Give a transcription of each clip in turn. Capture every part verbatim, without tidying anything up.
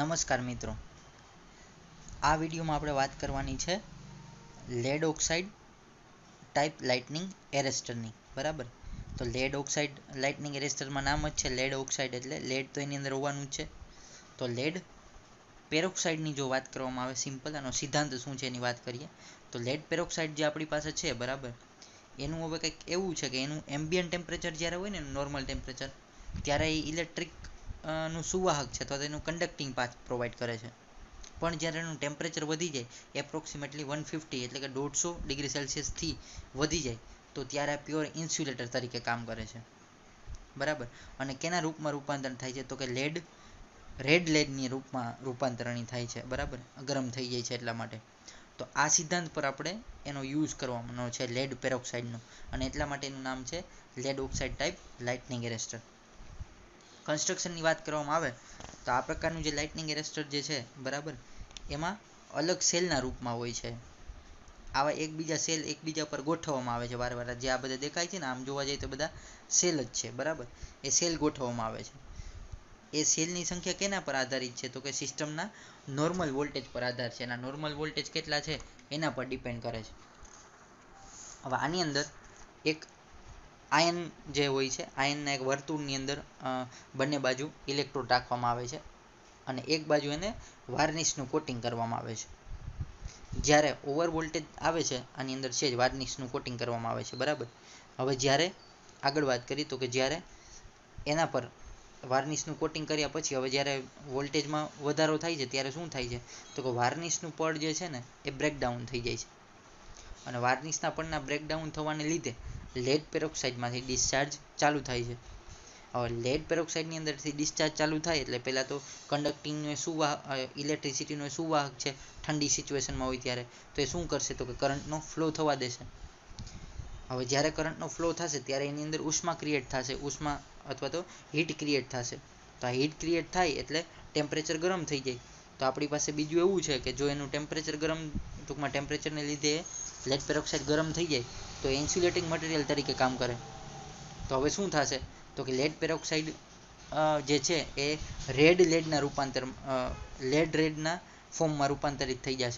નમસ્કાર મિત્રો, આ વિડીયોમાં આપણે વાત કરવાની છે લેડ ઓક્સાઇડ ટાઈપ લાઇટનિંગ એરેસ્ટરની. બરાબર, તો લેડ ઓક્સાઇડ લાઇટનિંગ એરેસ્ટરમાં નામ જ છે લેડ ઓક્સાઇડ, એટલે લેડ તો એની અંદર હોવાનું જ છે. તો લેડ પેરોક્સાઇડની જો વાત કરવામાં આવે, સિમ્પલ આનો સિદ્ધાંત શું છે એની વાત કરીએ તો લેડ પેરોક્સાઇડ જે આપણી પાસે છે, બરાબર, એનું હવે કંઈક એવું છે કે એનું એમ્બિયન્ટ ટેમ્પરેચર જ્યારે હોય ને, નોર્મલ ટેમ્પરેચર, ત્યારે એ ઇલેક્ટ્રિક નું સુવાહક છે તો તેનું કન્ડક્ટિંગ પાથ પ્રોવાઈડ કરે છે. પણ જ્યારે એનું ટેમ્પરેચર વધી જાય એપ્રોક્સિમેટલી વન ફિફ્ટી એટલે કે દોઢસો ડિગ્રી સેલ્સિયસથી વધી જાય તો ત્યારે આ પ્યોર ઇન્સ્યુલેટર તરીકે કામ કરે છે. બરાબર, અને કેના રૂપમાં રૂપાંતર થાય છે તો કે લેડ રેડ લેડની રૂપમાં રૂપાંતરણી થાય છે. બરાબર, ગરમ થઈ જાય છે એટલા માટે. તો આ સિદ્ધાંત પર આપણે એનો યુઝ કરવાનો છે લેડ પેરોક્સાઇડનો, અને એટલા માટે એનું નામ છે lead oxide type lightning arrester. કન્સ્ટ્રક્શનની વાત કરવામાં આવે તો આ પ્રકારનું જે લાઇટનિંગ એરેસ્ટર જે છે, બરાબર, એમાં અલગ સેલના રૂપમાં હોય છે. આવા એકબીજા સેલ એકબીજા પર ગોઠવવામાં આવે છે વાર વાર. જે આ બધા દેખાય છે ને, આમ જોવા જઈએ તો બધા સેલ જ છે. બરાબર, એ સેલ ગોઠવવામાં આવે છે. એ સેલની સંખ્યા કેના પર આધારિત છે તો કે સિસ્ટમના નોર્મલ વોલ્ટેજ પર આધાર છે. એના નોર્મલ વોલ્ટેજ કેટલા છે એના પર ડિપેન્ડ કરે છે. હવે આની અંદર એક આયન જે હોય છે, આયનના એક વર્તુળની અંદર બંને બાજુ ઇલેક્ટ્રોડ રાખવામાં આવે છે અને એક બાજુ એને વાર્નિશનું કોટિંગ કરવામાં આવે છે. જ્યારે ઓવર વોલ્ટેજ આવે છે આની અંદર છે જ વાર્નિશનું કોટિંગ કરવામાં આવે છે. બરાબર, હવે જ્યારે આગળ વાત કરી તો કે જ્યારે એના પર વાર્નિશનું કોટિંગ કર્યા પછી હવે જ્યારે વોલ્ટેજમાં વધારો થાય છે ત્યારે શું થાય છે તો કે વાર્નિશનું પડ જે છે ને એ બ્રેકડાઉન થઈ જાય છે, અને વાર્નિશના પડના બ્રેકડાઉન થવાને લીધે લેડ પેરોક્સાઇડમાંથી ડિસ્ચાર્જ ચાલુ થાય છે. હવે લેડ પેરોક્સાઇડની અંદરથી ડિસ્ચાર્જ ચાલુ થાય એટલે પહેલાં તો કન્ડક્ટિંગનો સુવાહક ઇલેક્ટ્રિસિટીનો સુવાહક છે, ઠંડી સિચ્યુએશનમાં હોય ત્યારે તો એ શું કરશે તો કે કરંટનો ફ્લો થવા દેશે. હવે જ્યારે કરંટનો ફ્લો થશે ત્યારે એની અંદર ઉષ્મા ક્રિએટ થશે, ઉષ્મા અથવા તો હીટ ક્રિએટ થશે. તો આ હીટ ક્રિએટ થાય એટલે ટેમ્પરેચર ગરમ થઈ જાય. તો આપણી પાસે બીજું એવું છે કે જો એનું ટેમ્પરેચર ગરમ ટૂંકમાં ટેમ્પરેચરને લીધે લેડ પેરોક્સાઇડ ગરમ થઈ જાય તો એ ઇન્સ્યુલેટિંગ મટીરિયલ તરીકે કામ કરે. તો હવે શું થશે તો કે લેડ પેરોક્સાઇડ જે છે એ રેડ લેડના રૂપાંતર લેડ રેડના ફોર્મમાં રૂપાંતરિત થઈ જશે.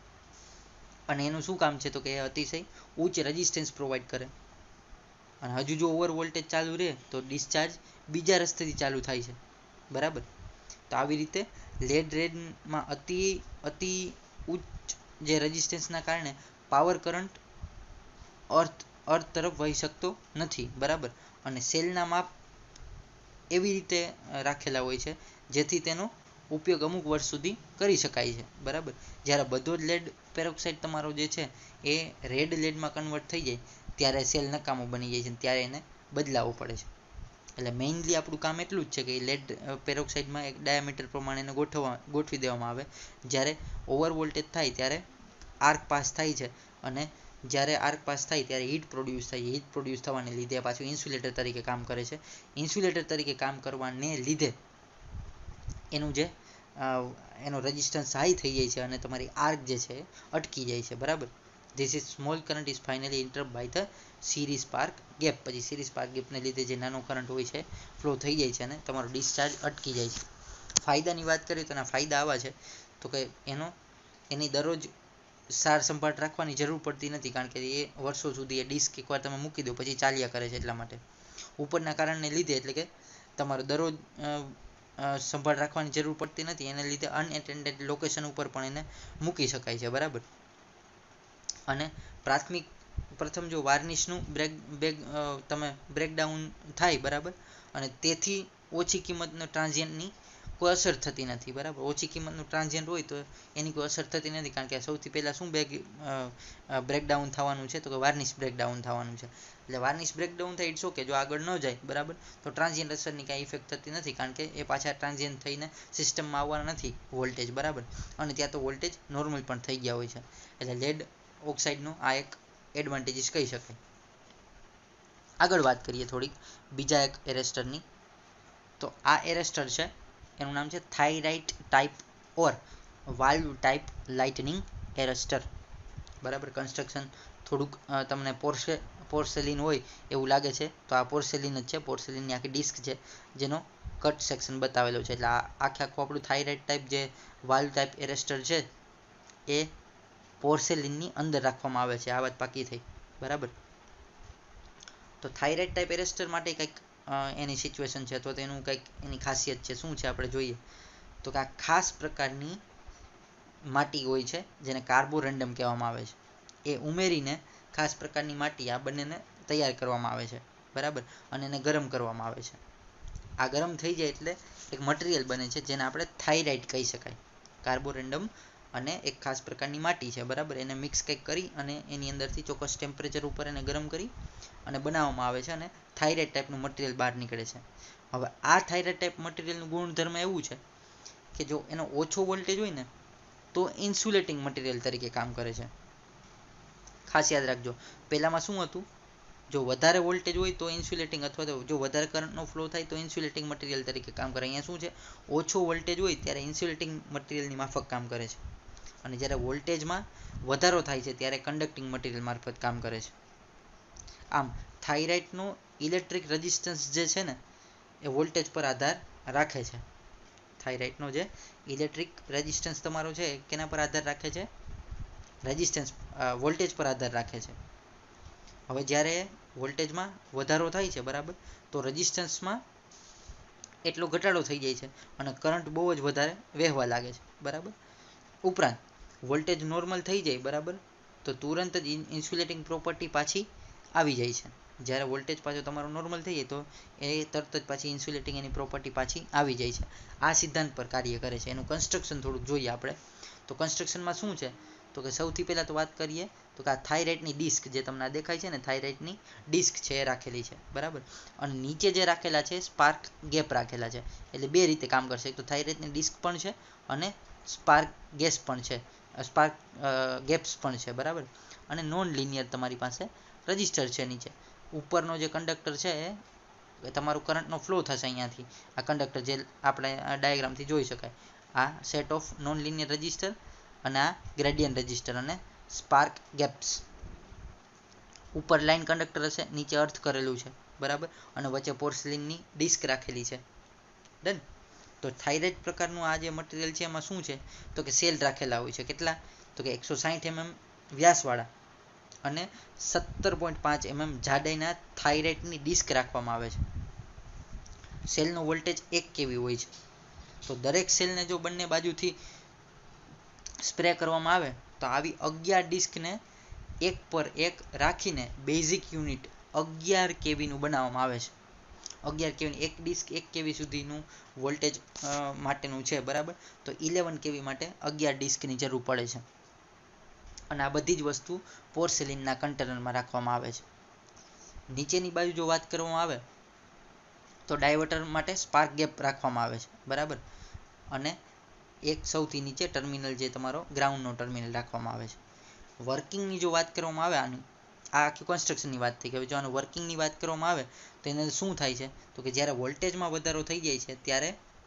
અને એનું શું કામ છે તો કે એ અતિશય ઉચ્ચ રેઝિસ્ટન્સ પ્રોવાઈડ કરે. અને હજુ જો ઓવર વોલ્ટેજ ચાલુ રહે તો ડિસ્ચાર્જ બીજા રસ્તેથી ચાલુ થાય છે. બરાબર, તો આવી રીતે લેડ રેડમાં અતિ અતિ ઉચ્ચ જે રેઝિસ્ટન્સના કારણે પાવર કરંટ અર્થ અર્થ તરફ વહી શકતો નથી. બરાબર, અને સેલના માપ એવી રીતે રાખેલા હોય છે જેથી તેનો ઉપયોગ અમુક વર્ષ સુધી કરી શકાય છે. બરાબર, જ્યારે બધો જ લેડ પેરોક્સાઇડ તમારો જે છે એ રેડ લેડમાં કન્વર્ટ થઈ જાય ત્યારે સેલ નકામો બની જાય છે, ત્યારે એને બદલાવવો પડે છે. એટલે મેઇનલી આપણું કામ એટલું જ છે કે લેડ પેરોક્સાઇડમાં એક ડાયામીટર પ્રમાણે એને ગોઠવવા ગોઠવી દેવામાં આવે. જ્યારે ઓવર વોલ્ટેજ થાય ત્યારે આર્ક પાસ થાય છે, અને જ્યારે આર્ક પાસ થાય ત્યારે હીટ પ્રોડ્યુસ થાય. હીટ પ્રોડ્યુસ થવાને લીધે પાછું ઇન્સ્યુલેટર તરીકે કામ કરે છે. ઇન્સ્યુલેટર તરીકે કામ કરવાને લીધે એનું જે એનો રેઝિસ્ટન્સ હાઈ થઈ જાય છે અને તમારી આર્ક જે છે અટકી જાય છે. બરાબર, this is small current is finally interrupt by the series spark gap. પછી સિરીઝ સ્પાર્ક ગેપને લીધે જે નાનો કરંટ હોય છે ફ્લો થઈ જાય છે અને તમારો ડિસ્ચાર્જ અટકી જાય છે. ફાયદાની વાત કરીએ તો એના ફાયદા આવા છે તો કે એનો એની દરરોજ સાર સંભાળ રાખવાની જરૂર પડતી નથી, કારણ કે એ વર્ષો સુધી એ ડિસ્ક એકવાર તમે મૂકી દો પછી ચાલ્યા કરે છે. એટલા માટે ઉપરના કારણને લીધે એટલે કે તમારો દરરોજ સંભાળ રાખવાની જરૂર પડતી નથી, એને લીધે અનએટેન્ડેડ લોકેશન ઉપર પણ એને મૂકી શકાય છે. બરાબર, અને પ્રાથમિક પ્રથમ જો વાર્નિશનું બ્રેક બેગ તમે બ્રેકડાઉન થાય, બરાબર, અને તેથી ઓછી કિંમતનો ટ્રાન્ઝિયન્ટની કોઈ અસર થતી નથી. બરાબર, ઓછી કિંમતનું ટ્રાન્ઝિયન્ટ હોય તો એની કોઈ અસર થતી નથી, કારણ કે સૌથી પહેલાં શું બેગ બ્રેકડાઉન થવાનું છે તો કે વાર્નિશ બ્રેકડાઉન થવાનું છે. એટલે વાર્નિશ બ્રેકડાઉન થાય ઇટ્સ ઓકે, જો આગળ ન જાય બરાબર તો ટ્રાન્ઝિયન્ટ અસરની કાંઈ ઇફેક્ટ થતી નથી, કારણ કે એ પાછા ટ્રાન્ઝિયન્ટ થઈને સિસ્ટમમાં આવવાના નથી વોલ્ટેજ. બરાબર, અને ત્યાં તો વોલ્ટેજ નોર્મલ પણ થઈ ગયા હોય છે. એટલે લેડ ઓક્સાઇડનો આ એક એડવાન્ટેજીસ કહી શકાય. આગળ વાત કરીએ થોડીક બીજા એક એરેસ્ટરની. તો આ એરેસ્ટર છે એનું નામ છે thyrite type or valve type lightning arrester. બરાબર, કન્સ્ટ્રક્શન થોડુંક તમને પોર્સે પોર્સેલિન હોય એવું લાગે છે તો આ પોર્સેલિન જ છે. પોર્સેલિનની આખી ડિસ્ક છે જેનો કટ સેક્શન બતાવેલો છે. એટલે આ આખે આખું આપણું થાઇરાઇડ ટાઈપ જે વાલ્વ ટાઈપ એરેસ્ટર છે એ પોર્સેલિનની અંદર રાખવામાં આવે છે. આ વાત પાકી થઈ, બરાબર. તો થાઇરાઇડ ટાઈપ એરેસ્ટર માટે કંઈક એની સિચ્યુએશન છે અથવા તો એનું કંઈક એની ખાસિયત છે. શું છે આપણે જોઈએ તો કે આ ખાસ પ્રકારની માટી હોય છે જેને કાર્બોરેન્ડમ કહેવામાં આવે છે. એ ઉમેરીને ખાસ પ્રકારની માટી આ બંનેને તૈયાર કરવામાં આવે છે, બરાબર, અને એને ગરમ કરવામાં આવે છે. આ ગરમ થઈ જાય એટલે એક મટીરિયલ બને છે જેને આપણે થાઇરાઇડ કહી શકાય. કાર્બોરેન્ડમ અને એક ખાસ પ્રકારની માટી છે, બરાબર, એને મિક્સ કંઈક કરી અને એની અંદરથી ચોક્કસ ટેમ્પરેચર ઉપર એને ગરમ કરી અને બનાવવામાં આવે છે અને થાઇરાઇડ ટાઈપનું મટીરિયલ બહાર નીકળે છે. હવે આ થાઇરાઇડ ટાઈપ મટીરિયલનું ગુણધર્મ એવું છે કે જો એનો ઓછો વોલ્ટેજ હોય ને તો ઇન્સ્યુલેટિંગ મટીરિયલ તરીકે કામ કરે છે. ખાસ યાદ રાખજો, પહેલામાં શું હતું, જો વધારે વોલ્ટેજ હોય તો ઇન્સ્યુલેટિંગ અથવા તો જો વધારે કરંટનો ફ્લો થાય તો ઇન્સ્યુલેટિંગ મટીરિયલ તરીકે કામ કરે. અહીંયા શું છે, ઓછો વોલ્ટેજ હોય ત્યારે ઇન્સ્યુલેટિંગ મટીરિયલની માફક કામ કરે છે અને જ્યારે વોલ્ટેજમાં વધારો થાય છે ત્યારે કન્ડક્ટિંગ મટીરિયલ મારફત કામ કરે છે. આમ થાઇરાઇડનો ઇલેક્ટ્રિક રેઝિસ્ટન્સ જે છે ને એ વોલ્ટેજ પર આધાર રાખે છે. થાઇરાઇડનો જે ઇલેક્ટ્રિક રેઝિસ્ટન્સ તમારો છે કેના પર આધાર રાખે છે, રેઝિસ્ટન્સ વોલ્ટેજ પર આધાર રાખે છે. હવે જ્યારે વોલ્ટેજમાં વધારો થાય છે, બરાબર, તો રેઝિસ્ટન્સમાં એટલો ઘટાડો થઈ જાય છે અને કરંટ બહુ જ વધારે વહેવા લાગે છે, બરાબર. ઉપરાંત વોલ્ટેજ નોર્મલ થઈ જાય, બરાબર, તો તુરંત જ ઇન્સ્યુલેટિંગ પ્રોપર્ટી પાછી આવી જાય છે. જ્યારે વોલ્ટેજ પાછો તમારો નોર્મલ થઈ જાય તો એ તરત જ પાછી ઇન્સ્યુલેટિંગ એની પ્રોપર્ટી પાછી આવી જાય છે. આ સિદ્ધાંત પર કાર્ય કરે છે. એનું કન્સ્ટ્રક્શન થોડુંક જોઈએ આપણે. તો કન્સ્ટ્રક્શનમાં શું છે તો કે સૌથી પહેલાં તો વાત કરીએ તો કે આ થાઇરાઇડની ડિસ્ક જે તમને દેખાય છે ને, થાઇરાઇડની ડિસ્ક છે એ રાખેલી છે, બરાબર, અને નીચે જે રાખેલા છે સ્પાર્ક ગેપ રાખેલા છે. એટલે બે રીતે કામ કરશે, એક તો થાઇરાઇડની ડિસ્ક પણ છે અને સ્પાર્ક ગેસ પણ છે, સ્પાર્ક ગેપ્સ પણ છે, બરાબર. અને નોન લિનિયર તમારી પાસે રજિસ્ટર છે. નીચે ઉપરનો જે કંડક્ટર છે એ તમારું કરંટનો ફ્લો થશે અહીંયાથી. આ કંડક્ટર જે આપણે ડાયાગ્રામથી જોઈ શકાય, આ set of non linear resistor અને આ ગ્રેડિયન્ટ રજિસ્ટર અને સ્પાર્ક ગેપ્સ. ઉપર લાઇન કંડક્ટર હશે, નીચે અર્થ કરેલું છે, બરાબર, અને વચ્ચે પોર્સલિનની ડિસ્ક રાખેલી છે. ડન. તો થાઇરાઇડ પ્રકારનું આ જે મટીરિયલ છે એમાં શું છે તો કે સેલ રાખેલા હોય છે. કેટલા તો કે એકસો સાઠ એમએમ વ્યાસવાળા અને સત્તર પોઈન્ટ પાંચ એમએમ જાડાઈના થાઇરાઇડની ડિસ્ક રાખવામાં આવે છે. સેલનો વોલ્ટેજ એક કેવી હોય છે. તો દરેક સેલને જો બંને બાજુથી સ્પ્રે કરવામાં આવે તો આવી અગિયાર ડિસ્કને એક પર એક રાખીને બેઝિક યુનિટ અગિયાર કેવીનું બનાવવામાં આવે છે. અગિયાર કેવી એક ડિસ્ક એક કેવી સુધીનું વોલ્ટેજ માટેનું છે, બરાબર. તો ઇલેવન કેવી માટે અગિયાર ડિસ્કની જરૂર પડે છે. અને આ બધી જ વસ્તુ પોર્સેલિનના કન્ટેનરમાં રાખવામાં આવે છે. નીચેની બાજુ જો વાત કરવામાં આવે તો ડાયવર્ટર માટે સ્પાર્ક ગેપ રાખવામાં આવે છે, બરાબર, અને એક સૌથી નીચે ટર્મિનલ જે તમારો ગ્રાઉન્ડનો ટર્મિનલ રાખવામાં આવે છે. વર્કિંગની જો વાત કરવામાં આવે, આની આ આખી કન્સ્ટ્રક્શનની વાત થઈ કે જો આનું વર્કિંગની વાત કરવામાં આવે તો એને શું થાય છે તો કે જ્યારે વોલ્ટેજમાં વધારો થઈ જાય છે ત્યારે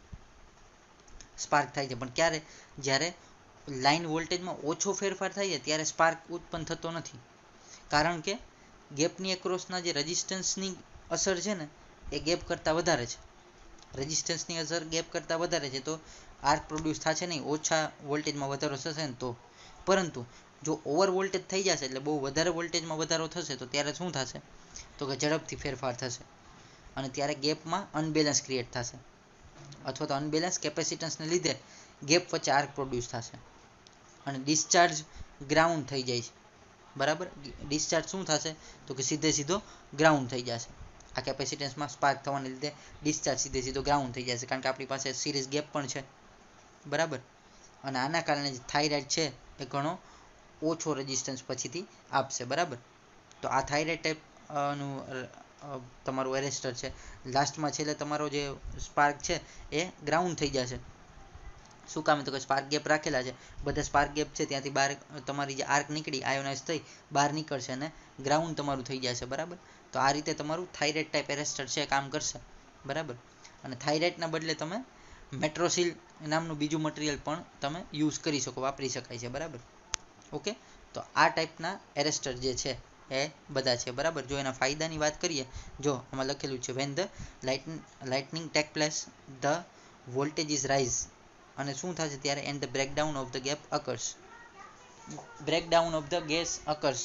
સ્પાર્ક થાય છે. પણ ક્યારે, જ્યારે લાઇન વોલ્ટેજમાં ઓછો ફેરફાર થાય છે ત્યારે સ્પાર્ક ઉત્પન્ન થતો નથી. કારણ કે ગેપની એક્રોસના જે રેઝિસ્ટન્સની અસર છે ને એ ગેપ કરતાં વધારે છે. રેઝિસ્ટન્સની અસર ગેપ કરતાં વધારે છે તો આર્ક પ્રોડ્યુસ થશે નહીં, ઓછા વોલ્ટેજમાં વધારો થશે ને તો. પરંતુ જો ઓવર વોલ્ટેજ થઈ જશે એટલે બહુ વધારે વોલ્ટેજમાં વધારો થશે તો ત્યારે શું થશે તો કે ઝડપથી ફેરફાર થશે અને ત્યારે ગેપમાં અનબેલેન્સ ક્રિએટ થશે અથવા તો અનબેલેન્સ કેપેસિટન્સને લીધે ગેપ વચ્ચે આર્ક પ્રોડ્યુસ થશે અને ડિસ્ચાર્જ ગ્રાઉન્ડ થઈ જાય છે, બરાબર. ડિસ્ચાર્જ શું થશે તો કે સીધે સીધો ગ્રાઉન્ડ થઈ જશે. આ કેપેસિટન્સમાં સ્પાર્ક થવાને લીધે ડિસ્ચાર્જ સીધે સીધો ગ્રાઉન્ડ થઈ જશે કારણ કે આપણી પાસે સિરીઝ ગેપ પણ છે, બરાબર. અને આના કારણે જે થાઇરાઇડ છે એ ઘણો ઓછો રેઝિસ્ટન્સ પછીથી આપશે, બરાબર. તો આ થાઇરાઇડ ટાઈપ નું તમારું એરેસ્ટર છે. લાસ્ટમાં છેલ્લે તમારો જે સ્પાર્ક છે એ ગ્રાઉન્ડ થઈ જશે. શું કામ તો કે સ્પાર્ક ગેપ રાખેલા છે, બધા સ્પાર્ક ગેપ છે ત્યાંથી બહાર તમારી જે આર્ક નીકળી આયોનાઇઝ થઈ બહાર નીકળશે અને ગ્રાઉન્ડ તમારું થઈ જશે, બરાબર. તો આ રીતે તમારું થાઇરાઇડ ટાઈપ એરેસ્ટર છે કામ કરશે, બરાબર. અને થાઇરાઇડના બદલે તમે મેટ્રોસિલ નામનું બીજું મટીરિયલ પણ તમે યુઝ કરી શકો, વાપરી શકાય છે, બરાબર. ઓકે. તો આ ટાઈપના એરેસ્ટર જે છે એ બધા છે બરાબર. જો એના ફાયદાની વાત કરીએ, જો આમાં લખેલું છે when the light lightning take place the voltage is rise, અને શું થશે ત્યારે and the breakdown of the gap occurs. Breakdown of the gas occurs.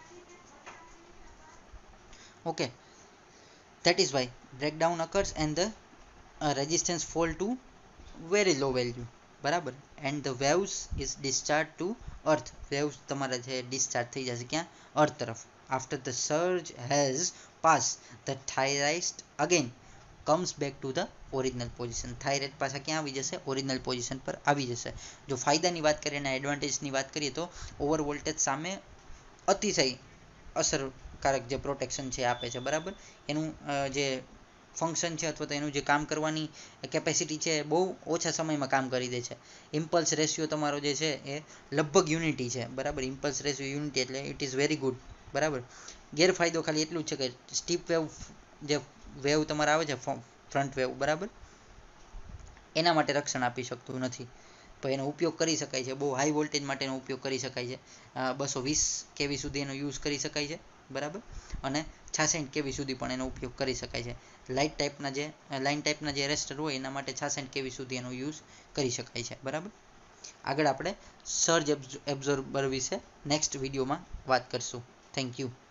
Okay, that is why breakdown occurs and the uh, resistance fall to very low value, બરાબર. and the waves is discharged to earth. waves તમારા છે discharge થઈ જશે ક્યાં? earth તરફ. after the surge has passed, the thyroid again comes back to the original position. થાઇરાઇડ પાછા ક્યાં આવી જશે? ઓરિજિનલ પોઝિશન પર આવી જશે. જો ફાયદાની વાત કરીએ અને એડવાન્ટેજની વાત કરીએ તો ઓવર વોલ્ટેજ સામે અતિશય અસરકારક જે પ્રોટેક્શન છે આપે છે બરાબર. એનું જે ફંક્શન છે અથવા તો એનું જે કામ કરવાની કેપેસિટી છે બહુ ઓછા સમયમાં કામ કરી દે છે. ઇમ્પલ્સ રેશિયો તમારો જે છે એ લગભગ યુનિટી છે બરાબર. ઇમ્પલ્સ રેશિયો યુનિટી એટલે ઇટ ઇઝ વેરી ગુડ બરાબર. ગેરફાયદો ખાલી એટલું જ છે કે સ્ટીપ વેવ જે વેવ તમારે આવે છે ફ્રન્ટ વેવ બરાબર, એના માટે રક્ષણ આપી શકતું નથી. તો એનો ઉપયોગ કરી શકાય છે, બહુ હાઈ વોલ્ટેજ માટે એનો ઉપયોગ કરી શકાય છે. બસો વીસ કેવી સુધી એનો યુઝ કરી શકાય છે બરાબર, અને છાસઠ કેવી સુધી પણ એનો ઉપયોગ કરી શકાય છે. લાઇટ ટાઈપના જે લાઇન ટાઈપના જે એરેસ્ટર હોય એના માટે છાસઠ કેવી સુધી એનો યુઝ કરી શકાય છે બરાબર. આગળ આપણે સર્જ એબ્ઝોર્બર વિશે નેક્સ્ટ વિડીયોમાં વાત કરશું. Thank you.